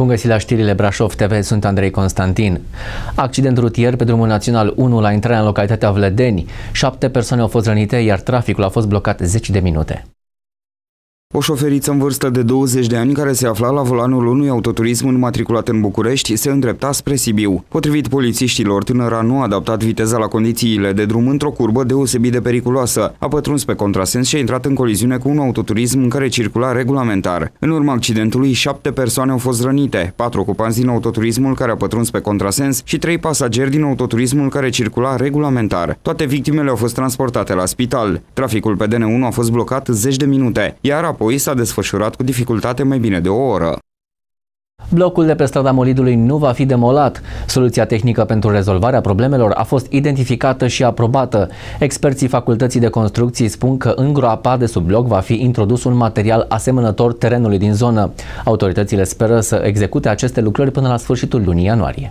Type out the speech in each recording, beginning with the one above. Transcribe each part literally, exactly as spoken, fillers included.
Bun găsit la știrile Brașov T V, sunt Andrei Constantin. Accident rutier pe drumul național unu la intrarea în localitatea Vlădeni. Șapte persoane au fost rănite, iar traficul a fost blocat zeci de minute. O șoferiță în vârstă de douăzeci de ani, care se afla la volanul unui autoturism înmatriculat în București, se îndrepta spre Sibiu. Potrivit polițiștilor, tânăra nu a adaptat viteza la condițiile de drum într-o curbă deosebit de periculoasă. A pătruns pe contrasens și a intrat în coliziune cu un autoturism în care circula regulamentar. În urma accidentului, șapte persoane au fost rănite, patru ocupanți din autoturismul care a pătruns pe contrasens și trei pasageri din autoturismul care circula regulamentar. Toate victimele au fost transportate la spital. Traficul pe D N unu a fost blocat zeci de minute, iar apoi s-a desfășurat cu dificultate mai bine de o oră. Blocul de pe strada Molidului nu va fi demolat. Soluția tehnică pentru rezolvarea problemelor a fost identificată și aprobată. Experții Facultății de Construcții spun că în groapa de sub bloc va fi introdus un material asemănător terenului din zonă. Autoritățile speră să execute aceste lucrări până la sfârșitul lunii ianuarie.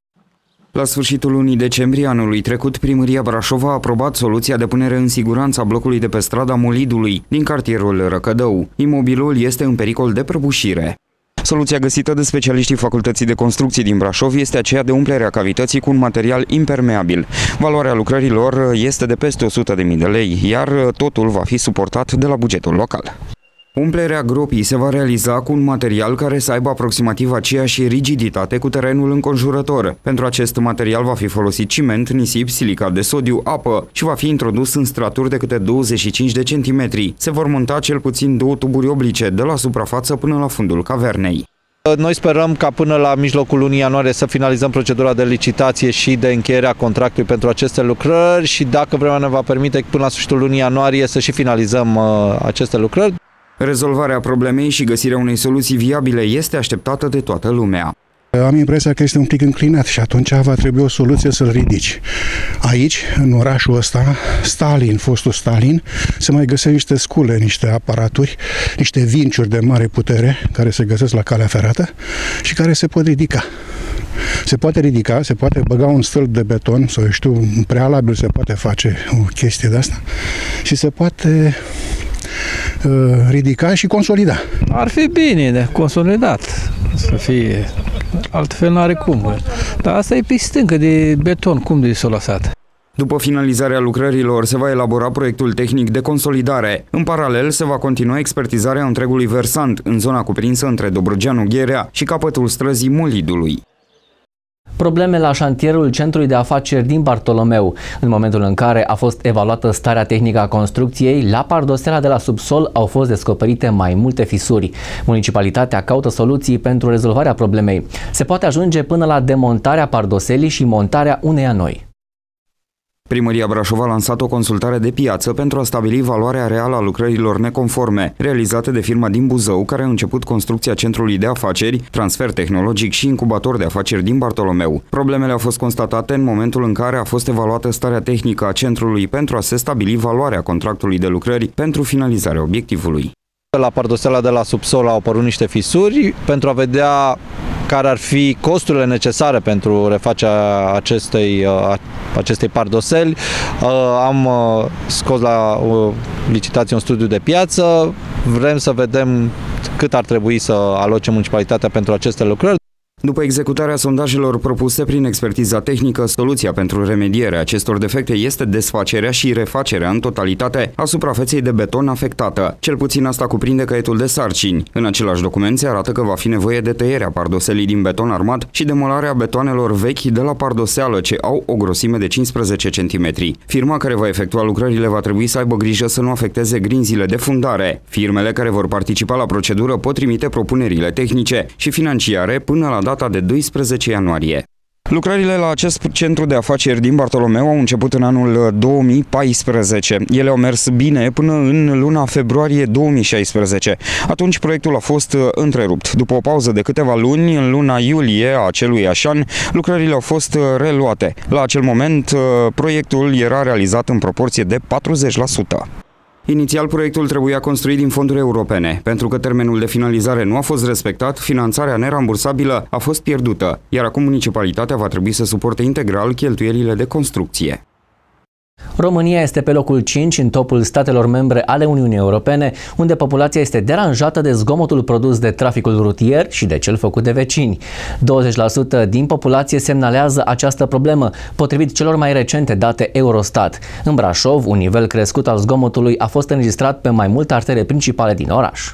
La sfârșitul lunii decembrie anului trecut, Primăria Brașov a aprobat soluția de punere în siguranță a blocului de pe strada Molidului, din cartierul Răcădău. Imobilul este în pericol de prăbușire. Soluția găsită de specialiștii Facultății de Construcții din Brașov este aceea de umplerea cavității cu un material impermeabil. Valoarea lucrărilor este de peste o sută de mii de lei, iar totul va fi suportat de la bugetul local. Umplerea gropii se va realiza cu un material care să aibă aproximativ aceeași rigiditate cu terenul înconjurător. Pentru acest material va fi folosit ciment, nisip, silicat de sodiu, apă și va fi introdus în straturi de câte douăzeci și cinci de centimetri. Se vor monta cel puțin două tuburi oblice de la suprafață până la fundul cavernei. Noi sperăm ca până la mijlocul lunii ianuarie să finalizăm procedura de licitație și de încheiere a contractului pentru aceste lucrări și, dacă vremea ne va permite, până la sfârșitul lunii ianuarie să și finalizăm uh, aceste lucrări. Rezolvarea problemei și găsirea unei soluții viabile este așteptată de toată lumea. Am impresia că este un pic înclinat și atunci va trebui o soluție să-l ridici. Aici, în orașul ăsta, Stalin, fostul Stalin, se mai găsesc niște scule, niște aparaturi, niște vinciuri de mare putere care se găsesc la calea ferată și care se pot ridica. Se poate ridica, se poate băga un stâlp de beton sau, eu știu, în prealabil se poate face o chestie de asta și se poate ridica și consolida. Ar fi bine de consolidat, să fie, altfel n-are cum. Dar asta e pe stâncă de beton, cum de s-a lăsat? După finalizarea lucrărilor, se va elabora proiectul tehnic de consolidare. În paralel, se va continua expertizarea întregului versant, în zona cuprinsă între Dobrogea-Gherea și capătul străzii Molidului. Probleme la șantierul Centrului de Afaceri din Bartolomeu. În momentul în care a fost evaluată starea tehnică a construcției, la pardoseala de la subsol au fost descoperite mai multe fisuri. Municipalitatea caută soluții pentru rezolvarea problemei. Se poate ajunge până la demontarea pardoselii și montarea uneia noi. Primăria Brașov a lansat o consultare de piață pentru a stabili valoarea reală a lucrărilor neconforme, realizate de firma din Buzău, care a început construcția Centrului de Afaceri, transfer tehnologic și incubator de afaceri din Bartolomeu. Problemele au fost constatate în momentul în care a fost evaluată starea tehnică a centrului pentru a se stabili valoarea contractului de lucrări pentru finalizarea obiectivului. La pardoseala de la subsol au apărut niște fisuri pentru a vedea care ar fi costurile necesare pentru refacerea acestei, acestei pardoseli. Am scos la licitație un studiu de piață, vrem să vedem cât ar trebui să aloce municipalitatea pentru aceste lucrări. După executarea sondajelor propuse prin expertiza tehnică, soluția pentru remedierea acestor defecte este desfacerea și refacerea în totalitate a suprafeței de beton afectată. Cel puțin asta cuprinde caietul de sarcini. În același document se arată că va fi nevoie de tăierea pardoselii din beton armat și demolarea betoanelor vechi de la pardoseală, ce au o grosime de cincisprezece centimetri. Firma care va efectua lucrările va trebui să aibă grijă să nu afecteze grinzile de fundare. Firmele care vor participa la procedură pot trimite propunerile tehnice și financiare până la data de doisprezece ianuarie. Lucrările la acest centru de afaceri din Bartolomeu au început în anul două mii paisprezece. Ele au mers bine până în luna februarie două mii șaisprezece. Atunci proiectul a fost întrerupt. După o pauză de câteva luni, în luna iulie a aceluiași an, lucrările au fost reluate. La acel moment, proiectul era realizat în proporție de patruzeci la sută. Inițial, proiectul trebuia construit din fonduri europene. Pentru că termenul de finalizare nu a fost respectat, finanțarea nerambursabilă a fost pierdută, iar acum municipalitatea va trebui să suporte integral cheltuielile de construcție. România este pe locul cinci în topul statelor membre ale Uniunii Europene, unde populația este deranjată de zgomotul produs de traficul rutier și de cel făcut de vecini. douăzeci la sută din populație semnalează această problemă, potrivit celor mai recente date Eurostat. În Brașov, un nivel crescut al zgomotului a fost înregistrat pe mai multe artere principale din oraș.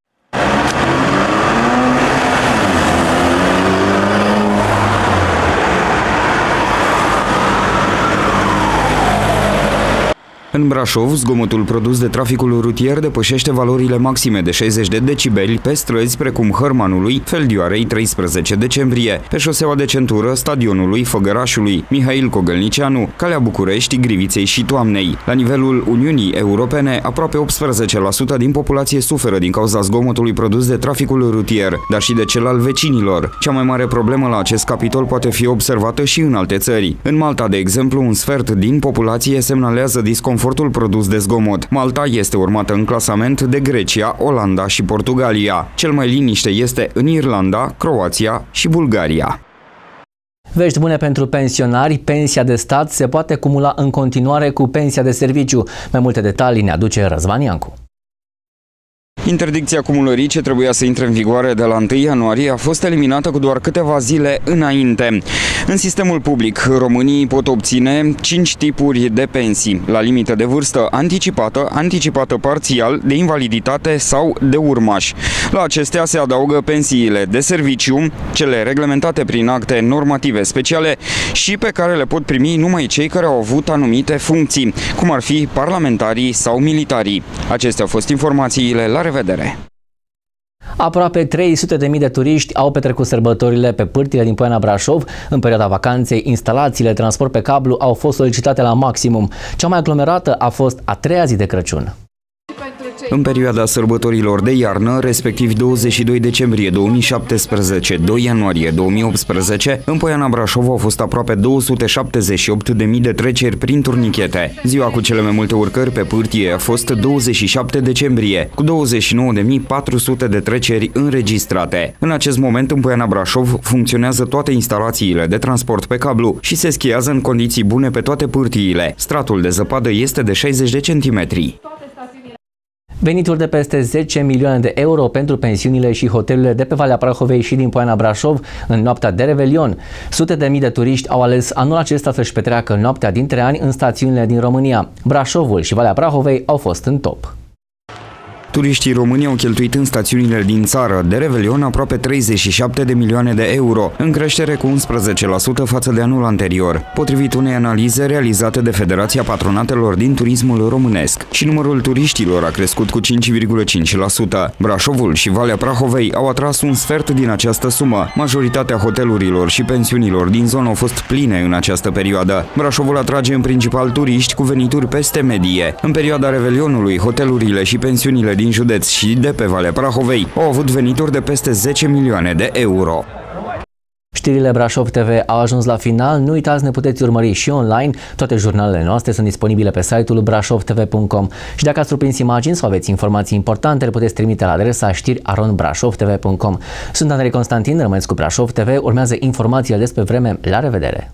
În Brașov, zgomotul produs de traficul rutier depășește valorile maxime de șaizeci de decibeli pe străzi precum Hărmanului, Feldioarei treisprezece decembrie, pe șoseaua de centură, Stadionului, Făgărașului, Mihail Cogălnicianu, Calea București, Griviței și Toamnei. La nivelul Uniunii Europene, aproape optsprezece la sută din populație suferă din cauza zgomotului produs de traficul rutier, dar și de cel al vecinilor. Cea mai mare problemă la acest capitol poate fi observată și în alte țări. În Malta, de exemplu, un sfert din populație semnalează disconfort Confortul produs de zgomot. Malta este urmată în clasament de Grecia, Olanda și Portugalia. Cel mai liniște este în Irlanda, Croația și Bulgaria. Vești bune pentru pensionari, pensia de stat se poate cumula în continuare cu pensia de serviciu. Mai multe detalii ne aduce Răzvan Iancu. Interdicția cumulării, ce trebuia să intre în vigoare de la întâi ianuarie, a fost eliminată cu doar câteva zile înainte. În sistemul public, românii pot obține cinci tipuri de pensii, la limită de vârstă anticipată, anticipată parțial, de invaliditate sau de urmaș. La acestea se adaugă pensiile de serviciu, cele reglementate prin acte normative speciale și pe care le pot primi numai cei care au avut anumite funcții, cum ar fi parlamentarii sau militarii. Acestea au fost informațiile. La revedere! Aproape trei sute de mii de turiști au petrecut sărbătorile pe pârtile din Poiana Brașov. În perioada vacanței, instalațiile de transport pe cablu au fost solicitate la maximum. Cea mai aglomerată a fost a treia zi de Crăciun. În perioada sărbătorilor de iarnă, respectiv douăzeci și doi decembrie două mii șaptesprezece - doi ianuarie două mii optsprezece, în Poiana Brașov au fost aproape două sute șaptezeci și opt de mii de treceri prin turnichete. Ziua cu cele mai multe urcări pe pârtie a fost douăzeci și șapte decembrie, cu douăzeci și nouă de mii patru sute de treceri înregistrate. În acest moment, în Poiana Brașov, funcționează toate instalațiile de transport pe cablu și se schiază în condiții bune pe toate pârtiile. Stratul de zăpadă este de șaizeci de centimetri. Venituri de peste zece milioane de euro pentru pensiunile și hotelurile de pe Valea Prahovei și din Poiana Brașov în noaptea de Revelion. Sute de mii de turiști au ales anul acesta să-și petreacă noaptea dintre ani în stațiunile din România. Brașovul și Valea Prahovei au fost în top. Turiștii români au cheltuit în stațiunile din țară de Revelion aproape treizeci și șapte de milioane de euro, în creștere cu unsprezece la sută față de anul anterior, potrivit unei analize realizate de Federația Patronatelor din Turismul Românesc. Și numărul turiștilor a crescut cu cinci virgulă cinci la sută. Brașovul și Valea Prahovei au atras un sfert din această sumă. Majoritatea hotelurilor și pensiunilor din zonă au fost pline în această perioadă. Brașovul atrage în principal turiști cu venituri peste medie. În perioada Revelionului, hotelurile și pensiunile din județ și de pe Valea Prahovei au avut venituri de peste zece milioane de euro. Știrile Brașov T V au ajuns la final. Nu uitați, ne puteți urmări și online. Toate jurnalele noastre sunt disponibile pe site-ul brașov t v punct com. Și dacă ați surprins imagini sau aveți informații importante, le puteți trimite la adresa știri arond brașov t v punct com. Sunt Andrei Constantin, rămâneți cu Brașov T V. Urmează informațiile despre vreme. La revedere!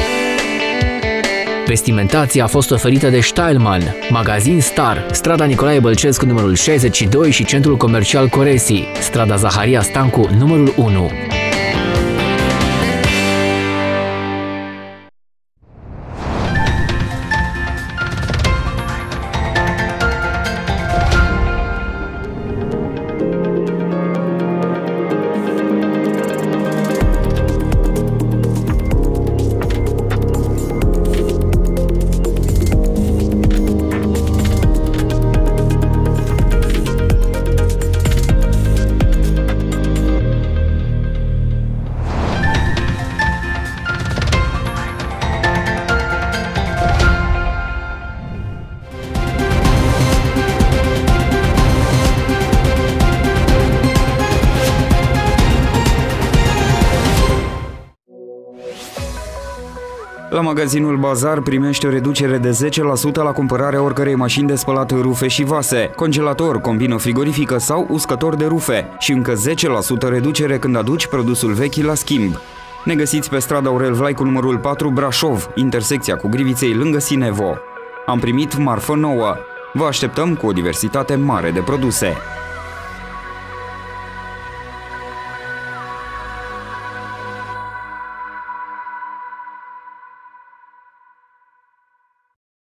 Vestimentația a fost oferită de Steilman, magazin Star, strada Nicolae Bălcescu numărul șaizeci și doi și centrul comercial Coresi, strada Zaharia Stancu numărul unu. La magazinul Bazar primește o reducere de zece la sută la cumpărarea oricărei mașini de spălat rufe și vase, congelator, combină frigorifică sau uscător de rufe și încă zece la sută reducere când aduci produsul vechi la schimb. Ne găsiți pe strada Aurel Vlaicu numărul patru Brașov, intersecția cu Griviței lângă Sinevo. Am primit marfă nouă. Vă așteptăm cu o diversitate mare de produse.